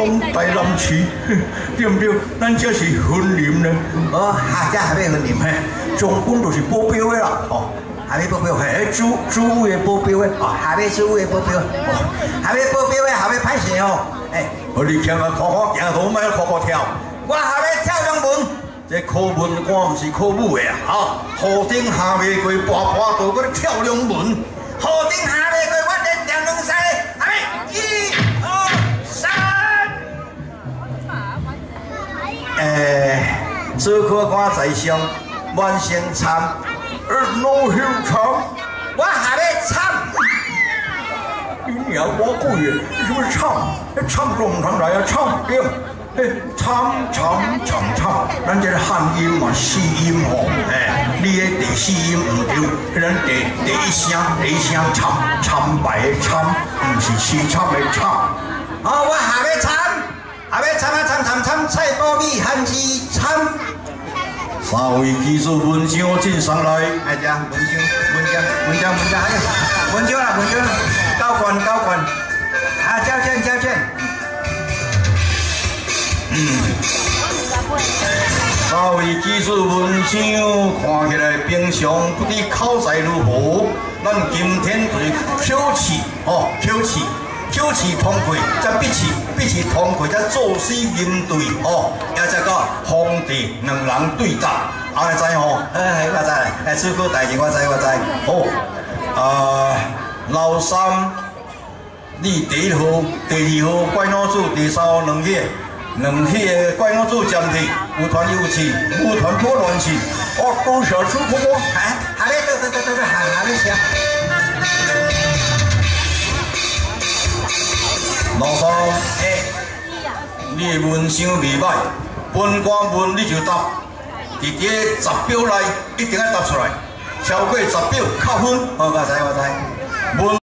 讲台南市，对不对？咱这是婚林呢。 哦，这还要婚林， 嘿，中本就是保镖的啦，哦。 还要保镖， 嘿，主委的保镖的， 哦，还要主委的保镖，哦，还要保镖的，还要歹势哦，哎， 我你行啊，考行路，莫考跳。 我还要跳龙门， 这考文官毋是考武的啊，哈，河顶下袂过，跋跋倒搁咧跳龙门， 河顶下袂过，我连跳两赛，还1、2、3。 做科官在上，万先参。 老乡唱， 我还要唱。 你娘我贵的，你是不是唱？唱中唱来啊，唱对，唱，咱这个汉音嘛，四音吼，你的第四音唔对，咱第一声参白的参，唔是西参的参。 哦，我还要唱，还要唱，菜脯米汉字参。 3位技术文章进上来， 哎呀，文章，高官，啊，交卷。 3位技术文章看起来平常不知口才如何，咱今天就是口气通过，再闭气通过，再做事应对哦，也再个皇帝两人对战，你知吼？ 我知，出口代志我知。 好，老三，你第1号、第2号怪脑组，第3号两个的怪脑组暂停，有团有气，无团多乱气，都小出口不？ 还没还没写。 老三，你的文章未歹，本官问你就答，伫这10秒内一定要答出来，超过10秒扣分。 我知。